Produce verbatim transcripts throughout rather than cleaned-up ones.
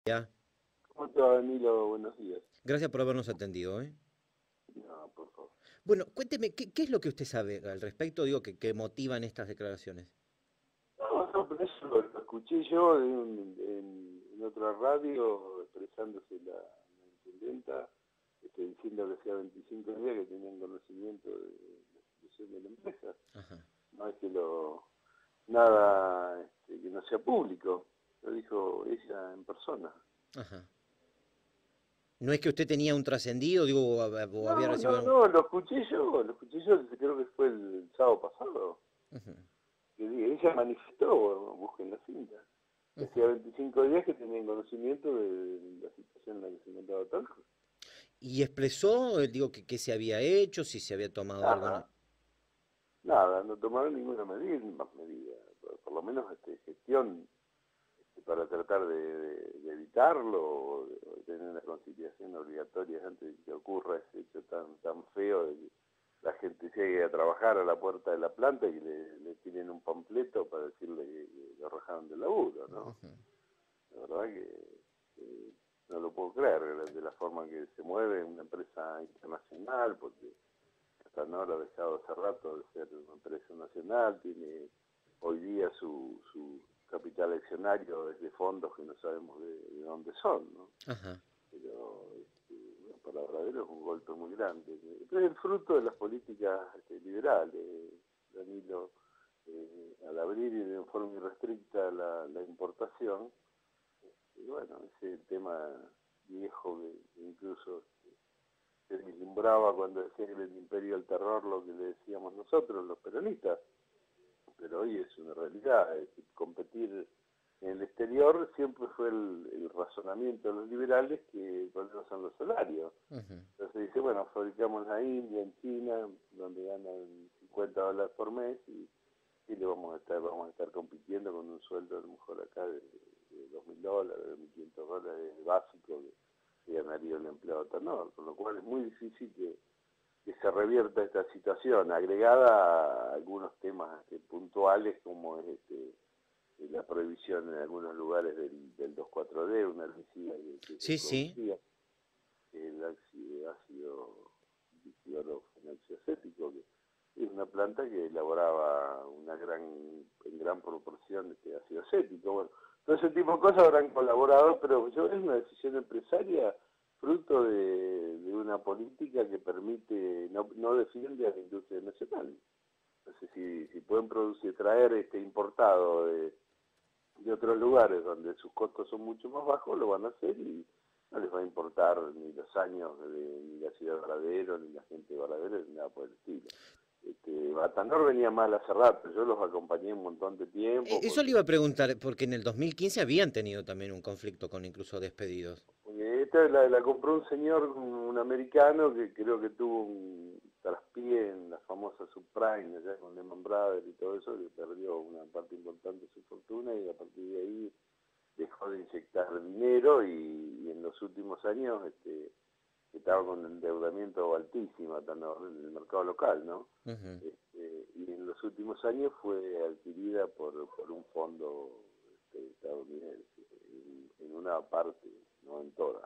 Ya. ¿Cómo te va, Danilo? Buenos días. Gracias por habernos atendido, ¿eh? No, por favor. Bueno, cuénteme, ¿qué, qué es lo que usted sabe al respecto? Digo, que, que motivan estas declaraciones. No, no, pero eso lo, lo escuché yo en, un- en- en otra radio expresándose la, la intendenta, este, diciendo que hacía veinticinco días que tenían conocimiento de la situación de la empresa. Ajá, No es que lo, nada este, que no sea público, lo dijo ella en persona. ajá. No es que usted tenía un trascendido, digo, o, hab- o había No, no, recibido... no, lo escuché yo, lo escuché yo, creo que fue el sábado pasado. Ujú, Que ella manifestó, busquen la cinta, que hacía ujú. veinticinco días que tenían conocimiento de la situación en la que se encontraba Talco. Y expresó, eh, digo, que qué se había hecho, si se había tomado alguna... Nada, nada, no tomaron ninguna medida, más medida, por, por lo menos este, gestión este, para tratar de, de, de evitarlo o de, o de tener una conciliación obligatoria antes de que ocurra ese hecho tan tan feo de que la gente llegue a trabajar a la puerta de la planta y le, le tienen un panfleto para decirle que, que lo rajaron del laburo, ¿no? Ujú. La verdad que, que no lo puedo creer de la forma que se mueve una empresa internacional, porque hasta ahora ha dejado hace rato de ser una empresa nacional, tiene hoy día su, su capital accionario desde fondos que no sabemos de, de dónde son, ¿no? Ajá. Pero este, bueno, para Bradero es un golpe muy grande. Pero es el fruto de las políticas este, liberales, Danilo, eh, al abrir y de forma irrestricta la, la importación. Y bueno, ese tema viejo que incluso se vislumbraba cuando decía que era el imperio del terror, lo que le decíamos nosotros, los peronistas, pero hoy es una realidad. Es decir, competir en el exterior siempre fue el, el razonamiento de los liberales que el problema son los salarios. Ujú. Entonces dice, bueno, fabricamos en la India, en China, donde ganan cincuenta dólares por mes y, y le vamos a estar vamos a estar compitiendo con un sueldo a lo mejor acá de, de dos mil dólares, de mil quinientos dólares básico que, que ganaría el empleado tenor, con lo cual es muy difícil que, que se revierta esta situación, agregada a algunos temas este, puntuales como es este, la prohibición en algunos lugares del, del dos cuatro D, una herbicida que, que se Sí, sí. producía, el ácido, ácido diclorofenoxiacético, que es una planta que elaboraba una gran, en gran proporción este ácido acético. Bueno, todo ese tipo de cosas habrán colaborado, pero yo, es una decisión empresaria fruto de, de una política que permite, no, no defiende a la industria nacional. Entonces, si, si pueden producir, traer este importado de, de otros lugares donde sus costos son mucho más bajos, lo van a hacer y no les va a importar ni los años, de, ni la ciudad de Varadero, ni la gente de Varadero, ni nada por el estilo. Este, Batanor venía mal hace rato, yo los acompañé un montón de E- tiempo Eso le porque, iba a preguntar, porque en el dos mil quince habían tenido también un conflicto con incluso despedidos. porque esta la, la compró un señor, un, un americano que creo que tuvo un traspié en la famosa subprime, allá con Lehman Brothers y todo eso, que perdió una parte importante de su fortuna y a partir de ahí dejó de inyectar dinero y, y en los últimos años este, estaba con endeudamiento altísimo en el mercado local, ¿no? Ujú. Este, y en los últimos años fue adquirida por, por un fondo este, estadounidense, en, en una parte, no en toda.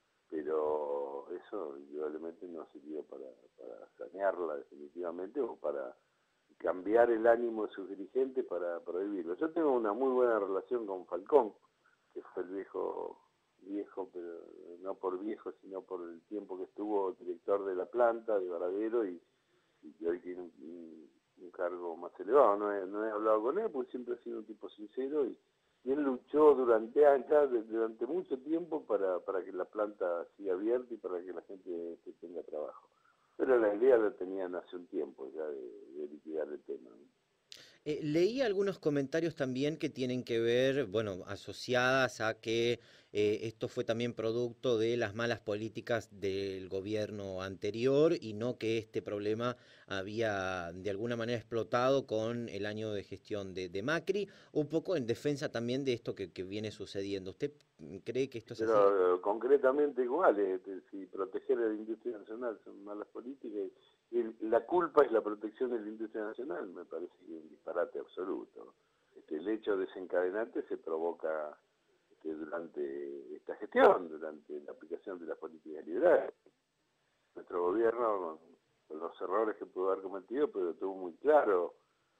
Pero eso indudablemente no sirvió para, para sanearla definitivamente o para cambiar el ánimo de sus dirigentes para prohibirlo. Yo tengo una muy buena relación con Falcón, que fue el viejo, viejo, pero no por viejo, sino por el tiempo que estuvo director de la planta de Varadero y, y que hoy tiene un, un cargo más elevado. No he, no he hablado con él porque siempre ha sido un tipo sincero y, y él luchó durante años, durante mucho tiempo para, para que la planta siga abierta y para que la gente que tenga trabajo. Pero la idea la tenían hace un tiempo ya de, de liquidar el tema, ¿no? Eh, leí algunos comentarios también que tienen que ver, bueno, asociadas a que eh, esto fue también producto de las malas políticas del gobierno anterior y no que este problema había de alguna manera explotado con el año de gestión de, de Macri, un poco en defensa también de esto que, que viene sucediendo. ¿Usted mm, cree que esto es así? Pero eh, concretamente igual, este, si proteger a la industria nacional son malas políticas, y la culpa es la protección de la industria nacional, me parece que es un disparate absoluto. Este, el hecho desencadenante se provoca este, durante esta gestión, durante la aplicación de las políticas liberales. Nuestro gobierno, con los errores que pudo haber cometido, pero tuvo muy claro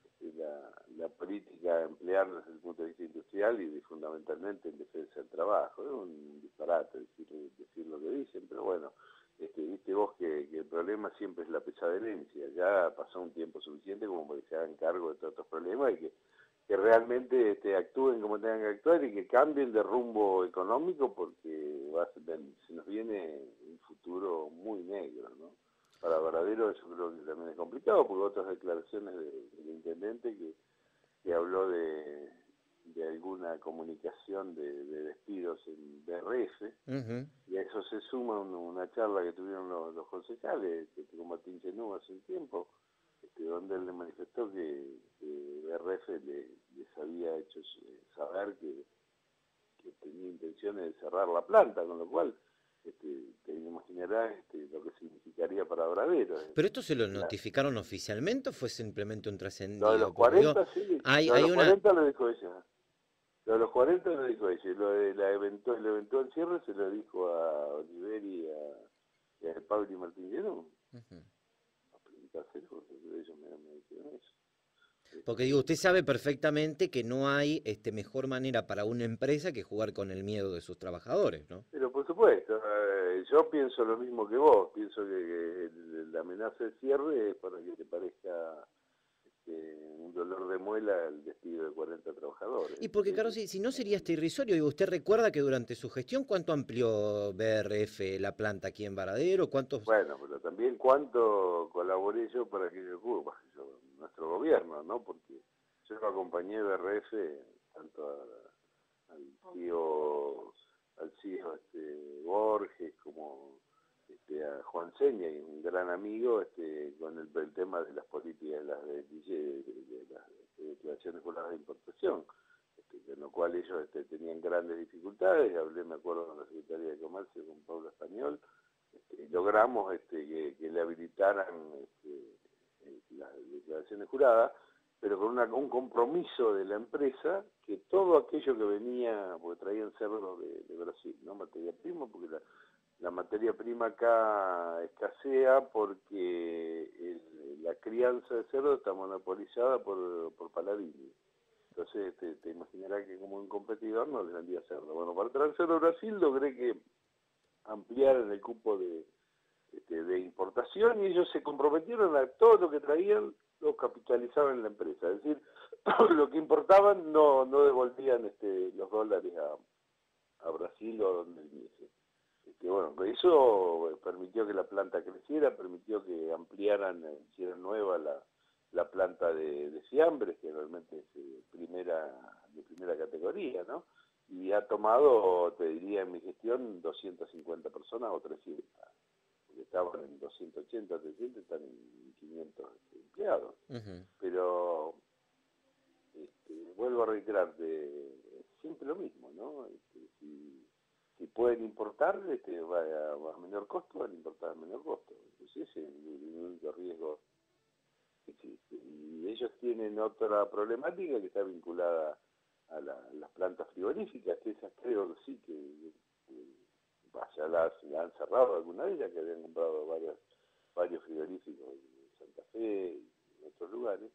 la, la política a emplear desde el punto de vista industrial y de, fundamentalmente en defensa del trabajo. Es un disparate decir, decir lo que dicen, pero bueno, este, viste vos que, que el problema siempre es la pesadencia. Ya pasó un tiempo suficiente como para que se hagan cargo de todos estos problemas y que, que realmente este, actúen como tengan que actuar y que cambien de rumbo económico, porque va a ser, se nos viene un futuro muy negro, ¿no? Para Baradero yo creo que también es complicado, porque otras declaraciones de, del intendente que, que habló de, de alguna comunicación de, de despidos en B R F, uh-huh. Y a eso se suma un, una charla que tuvieron los, los concejales, que con Martín Chenú hace un tiempo, este, donde él le manifestó que, que B R F le, les había hecho saber que, que tenía intenciones de cerrar la planta, con lo cual Este, te imaginarás este, lo que significaría para Baradero. ¿Pero esto se lo notificaron oficialmente o fue simplemente un trascendido? Lo de los cuarenta, digo, sí, hay, lo de hay los una... cuarenta lo dijo ella. Lo de los cuarenta lo dijo ella, lo de la eventual, el eventual cierre se lo dijo a Oliver y a, y a Pablo y Martín Llenú. Uh-huh. A preguntárselo, porque ellos me, me dijeron eso. Porque digo, usted sabe perfectamente que no hay este, mejor manera para una empresa que jugar con el miedo de sus trabajadores, ¿no? Pero por supuesto, eh, yo pienso lo mismo que vos, pienso que, que la amenaza de cierre es para que te parezca este, un dolor de muela el despido de cuarenta trabajadores. Y porque, Carlos, si, si no sería este irrisorio, digo, ¿usted recuerda que durante su gestión cuánto amplió B R F la planta aquí en Baradero? ¿Cuántos... Bueno, pero también cuánto colaboré yo para que yo, yo nuestro gobierno, ¿no? Porque yo lo acompañé B R F tanto a, al tío al C E O este, Borges como este, a Juan Seña, y un gran amigo este, con el, el tema de las políticas de las, de, de, de las de declaraciones juradas de importación, este, en lo cual ellos este, tenían grandes dificultades. Hablé, me acuerdo, con la Secretaría de Comercio, con Pablo Español, este, y logramos este, que, que le habilitaran este, las declaraciones juradas, pero con una, un compromiso de la empresa que todo aquello que venía, porque traían cerdos de, de Brasil, ¿no? Materia prima, porque la, la materia prima acá escasea porque el, la crianza de cerdo está monopolizada por, por Paladini. Entonces te, te imaginarás que como un competidor no les vendía cerdo. Bueno, para traer cerdo a Brasil logré que ampliaran el cupo de, de, de importación, y ellos se comprometieron a todo lo que traían lo capitalizaban en la empresa, es decir, lo que importaban no no devolvían este, los dólares a, a Brasil o donde viniese. Este, bueno, eso permitió que la planta creciera, permitió que ampliaran, hicieran nueva la, la planta de, de fiambres, que realmente es eh, primera de primera categoría, ¿no? Y ha tomado, te diría, en mi gestión, doscientas cincuenta personas o trescientas. Estaban en doscientos ochenta, trescientos, están en quinientos empleados. Uh-huh. Pero, este, vuelvo a reiterar, de, siempre lo mismo, ¿no? Este, si, si pueden importar, este, va, a, va a menor costo, van a importar a menor costo. Entonces ese es el único riesgo que existe. Y ellos tienen otra problemática que está vinculada a la, las plantas frigoríficas, que esas creo que sí que... que ya las, las han cerrado alguna de ellas, que habían comprado varias, varios frigoríficos en Santa Fe y en otros lugares,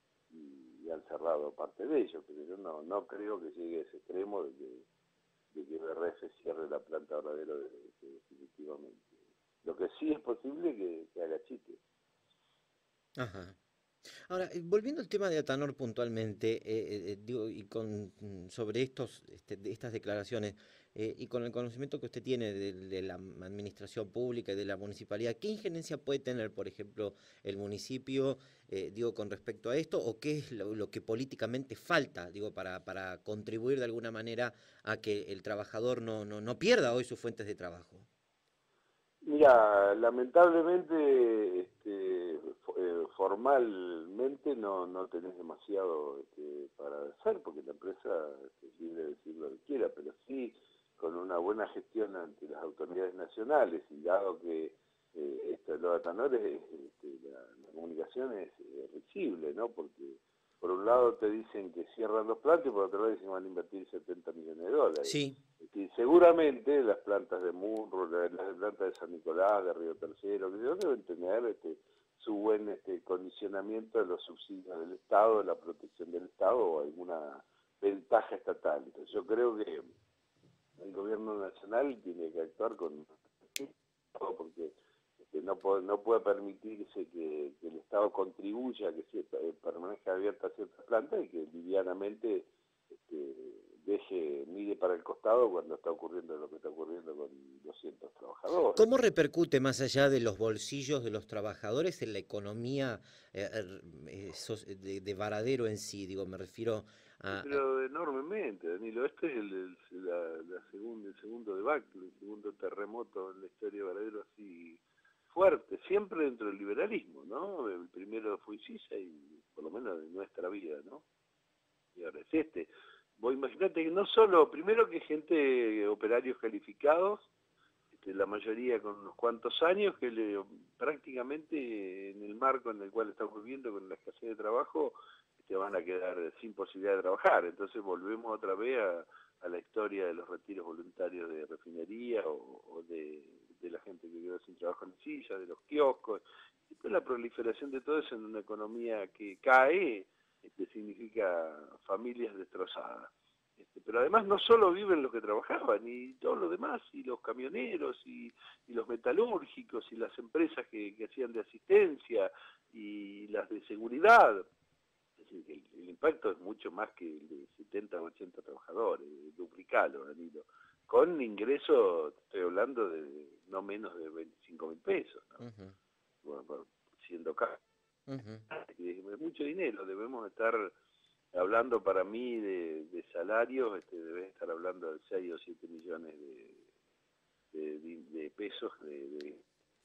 y, y han cerrado parte de ellos, pero yo no, no creo que llegue a ese extremo de que, de que B R F cierre la planta Baradero de, de, definitivamente. Lo que sí es posible que, que haga chique. Ajá. Ahora, volviendo al tema de Atanor puntualmente, eh, eh, digo, y con sobre estos, este, de estas declaraciones, eh, y con el conocimiento que usted tiene de, de la administración pública y de la municipalidad, ¿qué injerencia puede tener, por ejemplo, el municipio, eh, digo, con respecto a esto, o qué es lo, lo que políticamente falta, digo, para, para contribuir de alguna manera a que el trabajador no, no, no pierda hoy sus fuentes de trabajo? Mira, lamentablemente, este, formalmente no, no tenés demasiado este, para hacer, porque la empresa es libre de decir lo que quiera, pero sí con una buena gestión ante las autoridades nacionales, y dado que eh, esto, lo de Atanor es, este, la, la comunicación es eh, risible, ¿no? Porque por un lado te dicen que cierran los plantas y por otro lado dicen que van a invertir setenta millones de dólares. Sí. Y seguramente las plantas de Munro, las plantas de San Nicolás, de Río Tercero, que deben tener este, su buen este, condicionamiento de los subsidios del Estado, de la protección del Estado o alguna ventaja estatal. Entonces yo creo que el gobierno nacional tiene que actuar con porque este, no, puede, no puede permitirse que, que el Estado contribuya a que cierta, eh, permanezca abierta ciertas plantas y que livianamente este, deje, mire para el costado cuando está ocurriendo lo que está ocurriendo con doscientos trabajadores. ¿Cómo repercute más allá de los bolsillos de los trabajadores en la economía eh, eh, de, de Varadero en sí? Digo, me refiero a... Pero enormemente, Danilo. Este es el, el, la, la segunda, el segundo debacle, el segundo terremoto en la historia de Varadero así fuerte, siempre dentro del liberalismo, ¿no? El primero fue Sisa y por lo menos de nuestra vida, ¿no? Y ahora es este. Vos imaginate que no solo, primero que gente, operarios calificados, este, la mayoría con unos cuantos años, que le, prácticamente en el marco en el cual estamos viviendo con la escasez de trabajo, te van a quedar sin posibilidad de trabajar. Entonces volvemos otra vez a, a la historia de los retiros voluntarios de refinería o, o de, de la gente que quedó sin trabajo en silla, de los kioscos. Y pues la proliferación de todo eso en una economía que cae, este, significa familias destrozadas. Este, pero además no solo viven los que trabajaban, y todos los demás, y los camioneros, y, y los metalúrgicos, y las empresas que, que hacían de asistencia, y las de seguridad. El, el impacto es mucho más que el de setenta o ochenta trabajadores, duplicalo, Danilo. Con ingresos, estoy hablando de no menos de veinticinco mil pesos, ¿no? Uh-huh. Bueno, siendo caro. Uh-huh. Es mucho dinero, debemos estar hablando para mí de, de salarios, este, debes estar hablando de seis o siete millones de, de, de, de pesos de, de,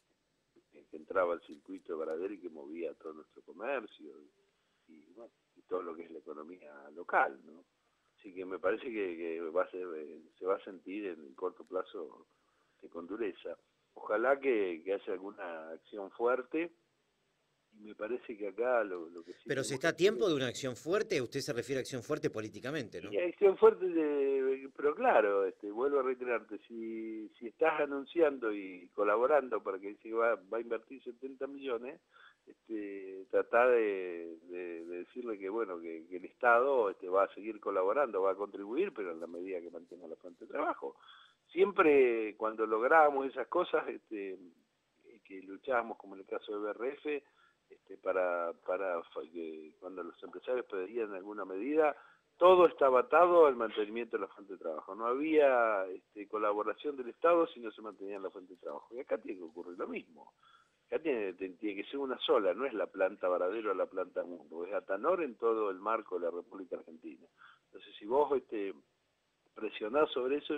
que entraba al circuito de Varadero y que movía todo nuestro comercio. Y, bueno, y todo lo que es la economía local, ¿no? Así que me parece que, que va a ser, eh, se va a sentir en el corto plazo que con dureza. Ojalá que, que haya alguna acción fuerte, y me parece que acá lo, lo que sí... Pero si está a tiempo de una acción fuerte, usted se refiere a acción fuerte políticamente, ¿no? Y acción fuerte, de, pero claro, este, vuelvo a reiterarte, si, si estás anunciando y colaborando para que se va, va a invertir setenta millones, este, tratar de, de, de decirle que bueno que, que el Estado este, va a seguir colaborando, va a contribuir, pero en la medida que mantenga la fuente de trabajo. Siempre cuando lográbamos esas cosas, este, que luchábamos, como en el caso de B R F, este, para, para que cuando los empresarios pedían alguna medida, todo estaba atado al mantenimiento de la fuente de trabajo. No había este, colaboración del Estado si no se mantenía la fuente de trabajo. Y acá tiene que ocurrir lo mismo. Acá tiene, tiene que ser una sola, no es la planta Varadero o la planta Mundo, es Atanor en todo el marco de la República Argentina. Entonces, si vos este, presionás sobre eso,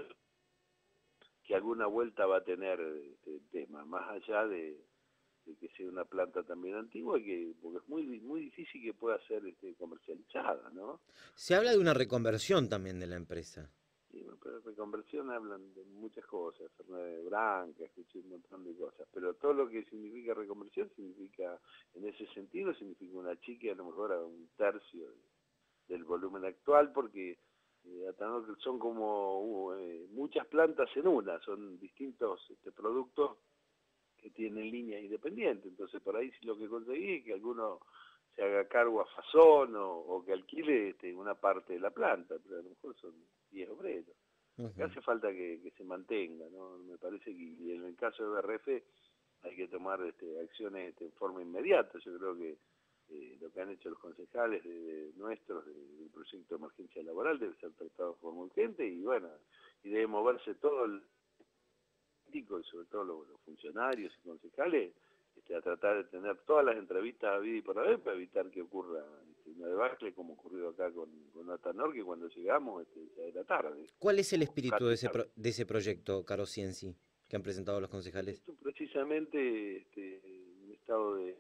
que alguna vuelta va a tener este, el tema, más allá de, de que sea una planta también antigua, que porque es muy muy difícil que pueda ser este, comercializada, ¿no? Se habla de una reconversión también de la empresa. Sí, pero de reconversión hablan de muchas cosas, Fernández Branca, escuché un montón de cosas, pero todo lo que significa reconversión significa, en ese sentido, significa una chica a lo mejor a un tercio del volumen actual, porque eh, son como uh, eh, muchas plantas en una, son distintos este, productos que tienen líneas independientes, entonces por ahí si lo que conseguí es que alguno se haga cargo a Fasón o, o que alquile este, una parte de la planta, pero a lo mejor son diez obreros. Uh-huh. Acá hace falta que, que se mantenga, ¿no? Me parece que y en el caso de B R F hay que tomar este, acciones este, en forma inmediata. Yo creo que eh, lo que han hecho los concejales de, de nuestros de, del proyecto de emergencia laboral debe ser tratado de forma urgente y bueno, y debe moverse todo el político y sobre todo los, los funcionarios y concejales este, a tratar de tener todas las entrevistas a vida y por haber para evitar que ocurra este, una debacle como ocurrió acá con, con Atanor, que cuando llegamos este, ya era tarde. ¿Cuál es el espíritu de ese, pro, de ese proyecto, Caro Cienci, que han presentado los concejales? Esto precisamente este, un estado de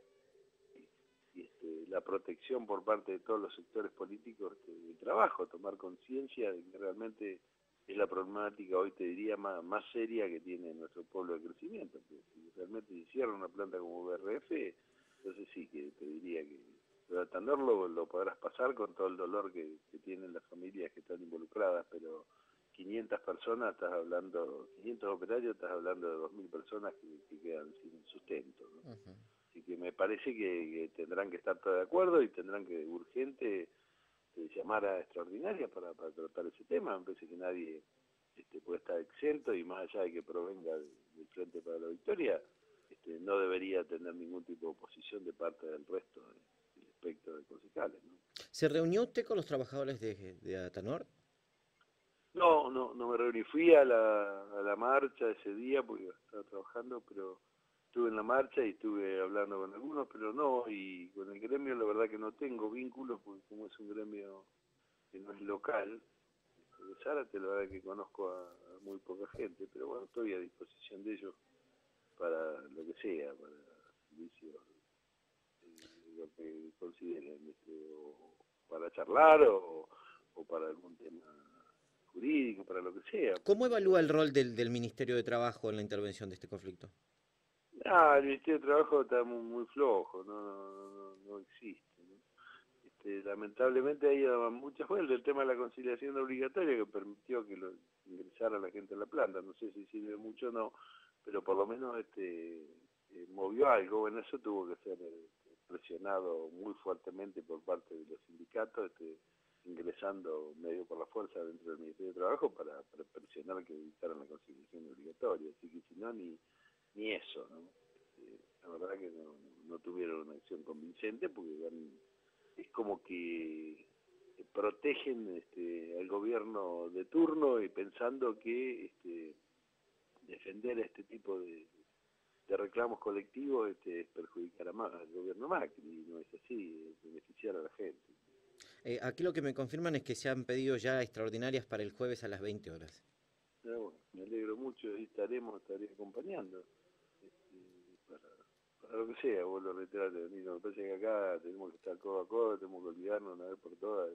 y, este, la protección por parte de todos los sectores políticos este, del trabajo, tomar conciencia de que realmente es la problemática hoy, te diría, más, más seria que tiene nuestro pueblo de crecimiento. Porque si realmente se cierra una planta como B R F, entonces sí que te diría que tratando lo, lo podrás pasar con todo el dolor que, que tienen las familias que están involucradas, pero quinientas personas, estás hablando, quinientos operarios, estás hablando de dos mil personas que, que quedan sin sustento, ¿no? Uh-huh. Así que me parece que, que tendrán que estar todos de acuerdo y tendrán que urgente eh, llamar a extraordinarias para, para tratar ese tema. Me parece que nadie este, puede estar exento y más allá de que provenga del Frente para la Victoria, este, no debería tener ningún tipo de oposición de parte del resto del espectro de concejales, ¿no? ¿Se reunió usted con los trabajadores de, de Atanor? No, no, no me reuní. Fui a la, a la marcha ese día porque estaba trabajando, pero estuve en la marcha y estuve hablando con algunos, pero no, y con el gremio la verdad que no tengo vínculos, porque como es un gremio que no es local, de Zárate la verdad que conozco a, a muy poca gente, pero bueno, estoy a disposición de ellos para lo que sea, para servicios, eh, lo que consideren, este, o para charlar o, o para algún tema jurídico, para lo que sea. ¿Cómo evalúa el rol del, del Ministerio de Trabajo en la intervención de este conflicto? Ah, el Ministerio de Trabajo está muy, muy flojo, no, no, no, no existe, ¿no? Este, lamentablemente hay muchas vueltas el tema de la conciliación obligatoria que permitió que lo, ingresara la gente a la planta, no sé si sirve mucho o no, pero por lo menos este eh, movió algo. Bueno, eso tuvo que ser eh, presionado muy fuertemente por parte de los sindicatos, este, ingresando medio por la fuerza dentro del Ministerio de Trabajo para, para presionar que evitaran la conciliación obligatoria, así que si no, ni ni eso, ¿no? Eh, la verdad que no, no tuvieron una acción convincente porque van, es como que protegen este, al gobierno de turno y pensando que este, defender este tipo de, de reclamos colectivos este, es perjudicar a más, al gobierno Macri, y no es así, es beneficiar a la gente. Eh, aquí lo que me confirman es que se han pedido ya extraordinarias para el jueves a las veinte horas. Pero bueno, me alegro mucho y estaremos, estaré acompañando. Para, para lo que sea, vos lo reiteraste, me parece que acá tenemos que estar codo a codo, tenemos que olvidarnos una vez por todas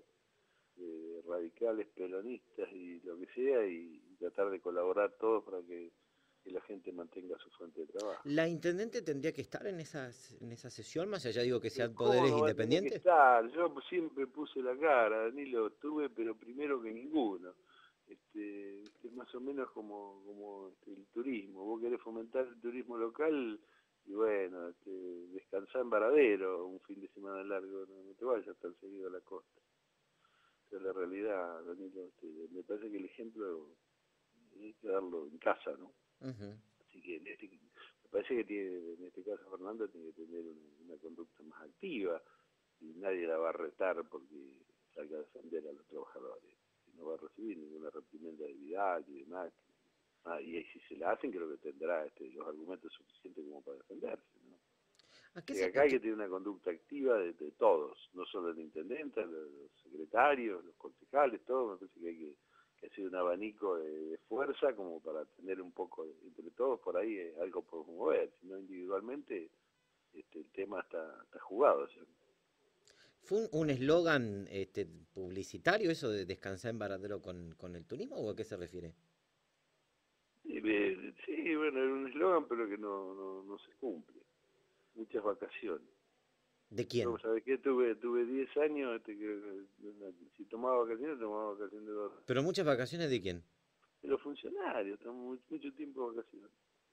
de radicales, peronistas y lo que sea, y tratar de colaborar todos para que, que la gente mantenga su fuente de trabajo. ¿La intendente tendría que estar en, esas, en esa sesión, más allá digo que Pero sean ¿cómo poderes no va a tener que independientes? estar? Yo siempre puse la cara, Danilo, estuve, pero primero que ninguno. Este, este, más o menos como, como este, el turismo, vos querés fomentar el turismo local y bueno, este, descansar en Varadero un fin de semana largo, no, no te vayas tan seguido a la costa. Esa es la realidad, Danilo, este, me parece que el ejemplo hay que darlo en casa, ¿no? Uh-huh. Así que en este, me parece que tiene, en este caso Fernanda tiene que tener una, una conducta más activa y nadie la va a retar porque salga a defender a los trabajadores. No va a recibir ninguna reprimenda de Vidal y demás. Ah, y si se la hacen, creo que tendrá este, los argumentos suficientes como para defenderse, ¿no? ¿A qué Y se, acá a hay qué? que tener una conducta activa de, de todos, no solo el intendente, los, los secretarios, los concejales, todo. Me parece que hay que, que hacer un abanico de, de fuerza como para tener un poco, de, entre todos por ahí, eh, algo por mover. Si no, individualmente, este, el tema está, está jugado. ¿Sí? ¿Fue un eslogan este, publicitario eso de descansar en Varadero con, con el turismo o a qué se refiere? Sí, sí, bueno, era un eslogan, pero que no, no, no se cumple. Muchas vacaciones. ¿De quién? Yo, ¿sabes qué? Tuve tuve diez años, este, que, si tomaba vacaciones, tomaba vacaciones de dos. ¿Pero muchas vacaciones de quién? De los funcionarios, estamos mucho tiempo de vacaciones.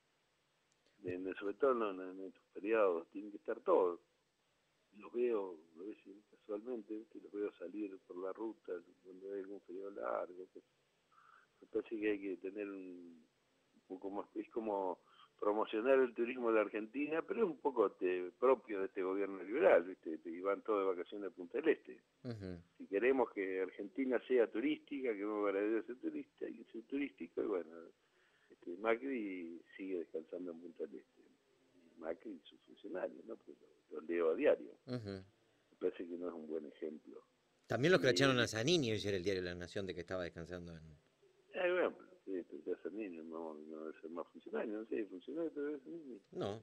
De, de, sobre todo en, en estos periodos, tienen que estar todos. Los veo, a veces casualmente, ¿viste? Los veo salir por la ruta cuando hay algún periodo largo. Pues. Me parece que hay que tener un, un poco más, es como promocionar el turismo de la Argentina, pero es un poco te, propio de este gobierno liberal, ¿viste? Y van todos de vacaciones a Punta del Este. Uh-huh. Si queremos que Argentina sea turística, que no Varadero sea turista, y sea turístico, y bueno, este, Macri sigue descansando en Punta del Este. Y Macri y sus funcionarios, ¿no? Porque lo, lo leo a diario. Uh-huh. Me parece que no es un buen ejemplo. También lo cracharon a Zanini hoy era el diario La Nación de que estaba descansando en... Eh, bueno, sí, pero ser niño, no, no debe ser más funcionario, no sé, funcionario debe ser niño. No.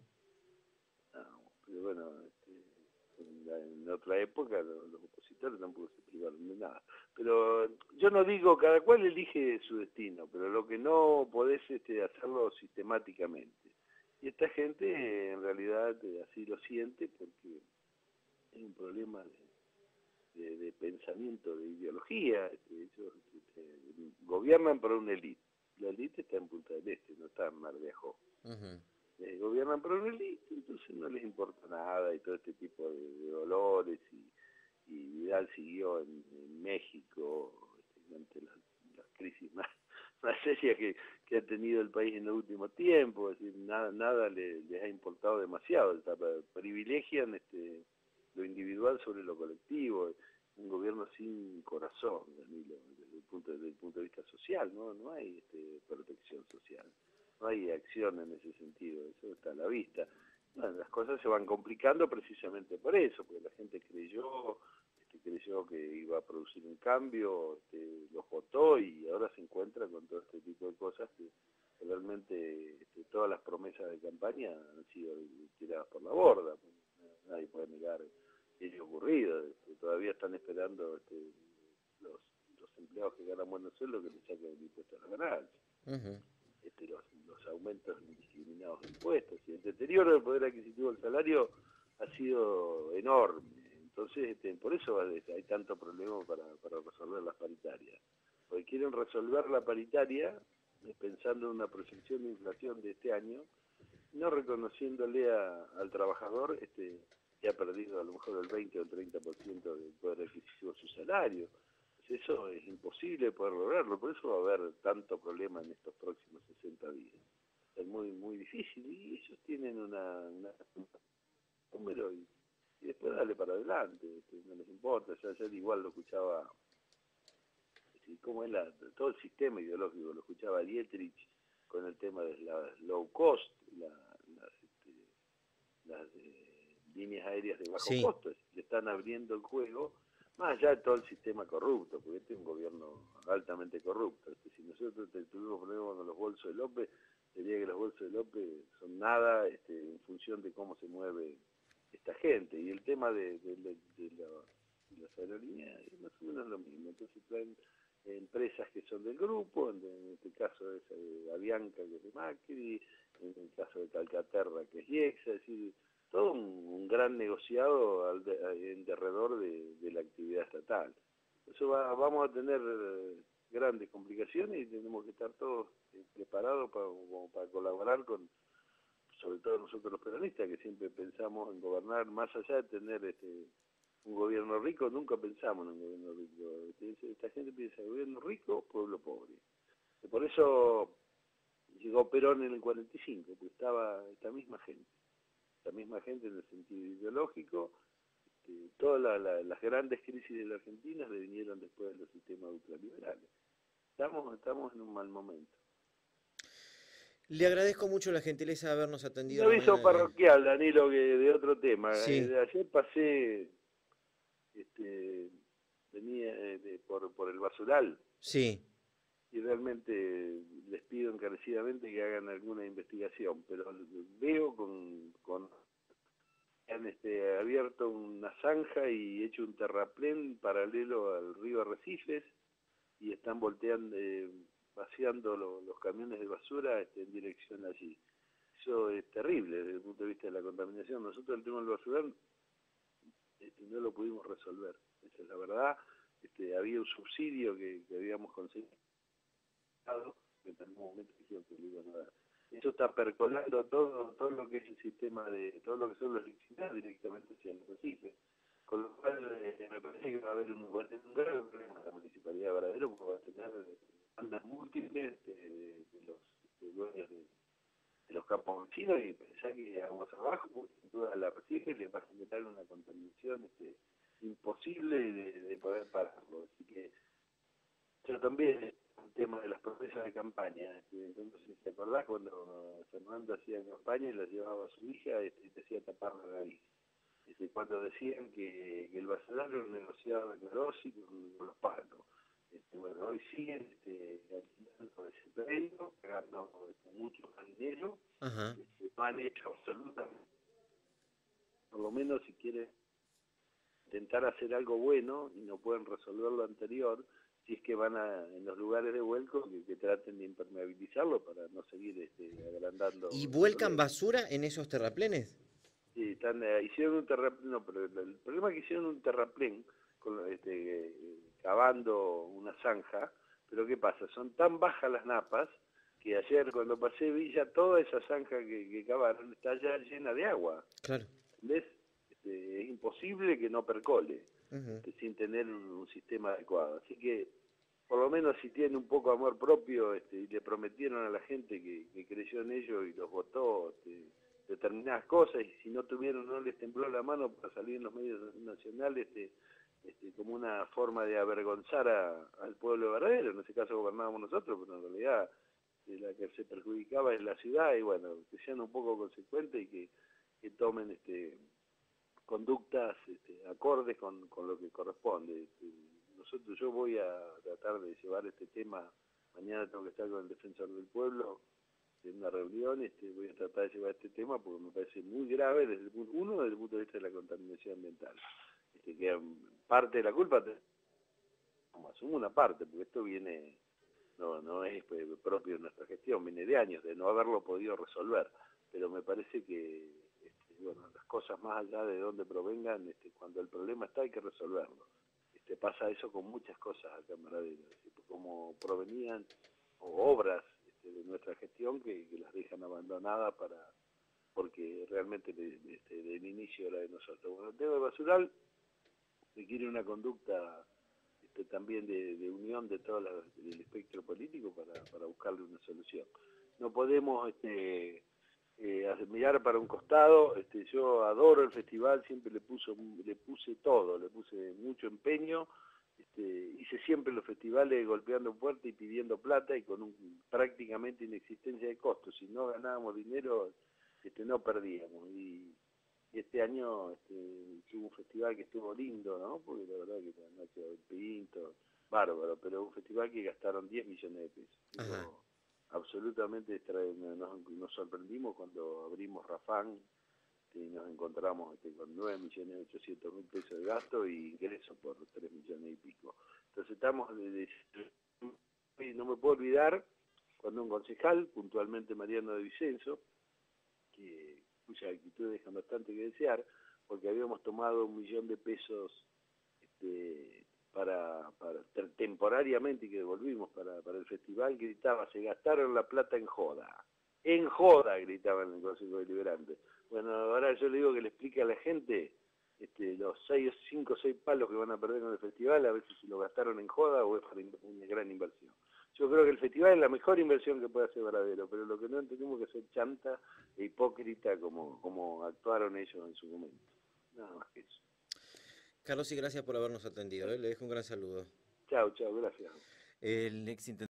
No, pero bueno, este, en, la, en otra época los, los opositores tampoco se privaron de nada. Pero yo no digo, cada cual elige su destino, pero lo que no podés este, hacerlo sistemáticamente. Y esta gente eh, en realidad eh, así lo siente porque hay un problema de, de, de pensamiento, de ideología. Este, ellos este, gobiernan para una élite. La élite está en Punta del Este, no está en Mar de Ajó. Uh-huh. Eh, gobiernan para una élite, entonces no les importa nada y todo este tipo de, de dolores. Y, y Vidal siguió en, en México este, ante las, las crisis más, más serias que, que ha tenido el país en el último tiempo. Es decir, nada, nada les, les ha importado demasiado. Está, privilegian este, lo individual sobre lo colectivo. Un gobierno sin corazón, Danilo, desde el punto, desde el punto de vista social, ¿no? No hay este, protección social, no hay acción en ese sentido, eso está a la vista. Bueno, las cosas se van complicando precisamente por eso, porque la gente creyó, este, creyó que iba a producir un cambio, este, los votó y ahora se encuentra con todo este tipo de cosas que realmente este, todas las promesas de campaña han sido tiradas por la borda. Nadie puede negar que ha ocurrido, este, todavía están esperando este, los, los empleados que ganan buenos sueldos que les saquen el impuesto a la ganancia. Uh-huh. Este, los, los aumentos indiscriminados de impuestos y el deterioro del poder adquisitivo del salario ha sido enorme. Entonces, este, por eso hay tanto problema para, para resolver las paritarias. Porque quieren resolver la paritaria pensando en una proyección de inflación de este año, no reconociéndole a, al trabajador este, que ha perdido a lo mejor el veinte o el treinta por ciento del poder adquisitivo de su salario. Eso es imposible poder lograrlo, por eso va a haber tanto problema en estos próximos sesenta días. Es muy muy difícil y ellos tienen una, una un número y, y después darle para adelante, este, no les importa. Yo ayer igual lo escuchaba, este, cómo es la, todo el sistema ideológico, lo escuchaba Dietrich con el tema de la low cost, la, la, este, las eh, líneas aéreas de bajo sí. costo, le están abriendo el juego. Más allá de todo el sistema corrupto, porque este es un gobierno altamente corrupto. Este, si nosotros tuvimos problemas con los bolsos de López, diría que los bolsos de López son nada este, en función de cómo se mueve esta gente. Y el tema de, de, de, de, la, de las aerolíneas es más o menos lo mismo. Entonces traen eh, empresas que son del grupo, en, en este caso es eh, Avianca, que es de Macri, en el caso de Calcaterra, que es IEXA, es decir, todo un, un gran negociado al de, en derredor de, de la actividad estatal. Eso va, vamos a tener eh, grandes complicaciones y tenemos que estar todos eh, preparados para, para colaborar con, sobre todo nosotros los peronistas, que siempre pensamos en gobernar, más allá de tener este un gobierno rico, nunca pensamos en un gobierno rico. Esta gente piensa, gobierno rico, pueblo pobre. Y por eso llegó Perón en el cuarenta y cinco, porque estaba esta misma gente. La misma gente en el sentido ideológico, este, todas la, la, las grandes crisis de la Argentina le vinieron después de los sistemas ultraliberales. Estamos, estamos en un mal momento. Le agradezco mucho la gentileza de habernos atendido. Un aviso parroquial, Danilo, que de otro tema. Sí. Eh, ayer pasé, este, venía de, de, por, por el basural. Sí. Y realmente les pido encarecidamente que hagan alguna investigación, pero veo con, con han este, abierto una zanja y hecho un terraplén paralelo al río Arrecifes y están volteando, eh, vaciando lo, los camiones de basura este, en dirección allí. Eso es terrible desde el punto de vista de la contaminación. Nosotros el tema del basural este, no lo pudimos resolver, esa es la verdad. Este, había un subsidio que, que habíamos conseguido, que en algún momento dijeron que lo iban a dar. Eso está percolando todo todo lo que es el sistema de, todo lo que son los lixiviados directamente hacia los recifes. Con lo cual eh, me parece que va a haber un, va a tener un grave problema en la Municipalidad de Varadero, porque va a tener bandas múltiples de, de, de los de dueños de, de los campos vecinos y pensar que aguas abajo, porque sin duda la arrecife les va a generar una contaminación este, imposible de, de poder pararlo. Así que yo también el tema de las promesas de campaña, este, no sé si te acordás cuando Fernando hacía campaña y la llevaba a su hija este, y te hacía tapar la nariz. Este, cuando decían que, que el basural lo negociaba con Rossi con, con los palos. Este, bueno, hoy siguen este, alquilando ese terreno, pagando este, mucho más dinero. Ajá. Este, no han hecho absolutamente, por lo menos si quieren intentar hacer algo bueno y no pueden resolver lo anterior, si es que van a, en los lugares de vuelco, que, que traten de impermeabilizarlo para no seguir este, agrandando. ¿Y vuelcan basura en esos terraplenes? Sí, están, eh, hicieron un terraplén, no, pero el, el problema es que hicieron un terraplén con, este, eh, cavando una zanja, pero ¿qué pasa? Son tan bajas las napas que ayer cuando pasé vi ya toda esa zanja que, que cavaron está ya llena de agua. Claro. ¿Ves? Este, es imposible que no percole Uh-huh. este, sin tener un, un sistema adecuado. Así que, por lo menos si tienen un poco de amor propio este, y le prometieron a la gente que, que creyó en ellos y los votó este, determinadas cosas, y si no tuvieron, no les tembló la mano para salir en los medios nacionales este, este, como una forma de avergonzar a, al pueblo verdadero. En ese caso gobernábamos nosotros, pero en realidad eh, la que se perjudicaba es la ciudad, y bueno, que sean un poco consecuentes y que, que tomen este conductas este, acordes con, con lo que corresponde. Este, nosotros, yo voy a tratar de llevar este tema, mañana tengo que estar con el defensor del pueblo en una reunión, este, voy a tratar de llevar este tema porque me parece muy grave, desde el punto, uno desde el punto de vista de la contaminación ambiental, este, que parte de la culpa, como asumo una parte, porque esto viene, no, no es propio de nuestra gestión, viene de años, de no haberlo podido resolver, pero me parece que bueno, las cosas más allá de dónde provengan, este, cuando el problema está hay que resolverlo. Este, pasa eso con muchas cosas acá en Varadero, como provenían o obras este, de nuestra gestión que, que las dejan abandonadas para porque realmente de, de, este, del inicio era de nosotros. Bueno, el tema del basural requiere una conducta este, también de, de unión de todo la, el espectro político para, para buscarle una solución. No podemos este, Eh, mirar para un costado. Este, yo adoro el festival, siempre le puso, le puse todo, le puse mucho empeño, este, hice siempre los festivales golpeando puertas y pidiendo plata y con un, prácticamente inexistencia de costos. Si no ganábamos dinero, este, no perdíamos. Y, y este año este, hubo un festival que estuvo lindo, ¿no? Porque la verdad que la noche del Pinto, bárbaro, pero un festival que gastaron diez millones de pesos. Digo, absolutamente nos, nos sorprendimos cuando abrimos Rafán y nos encontramos este, con nueve millones ochocientos mil pesos de gasto y ingresos por tres millones y pico. Entonces estamos, de, de, no me puedo olvidar cuando un concejal, puntualmente Mariano de Vicenzo, que, cuya actitudes dejan bastante que desear, porque habíamos tomado un millón de pesos este, para, para temporariamente y que devolvimos para, para el festival, gritaba, se gastaron la plata en joda, en joda, gritaba en el Consejo Deliberante. Bueno, ahora yo le digo que le explique a la gente este, los seis, cinco o seis palos que van a perder en el festival, a ver si lo gastaron en joda o es para una gran inversión. Yo creo que el festival es la mejor inversión que puede hacer Varadero, pero lo que no tenemos que ser chanta e hipócrita como, como actuaron ellos en su momento. Nada más que eso. Carlos, y gracias por habernos atendido. ¿eh? Le dejo un gran saludo. Chao, chao, gracias. El ex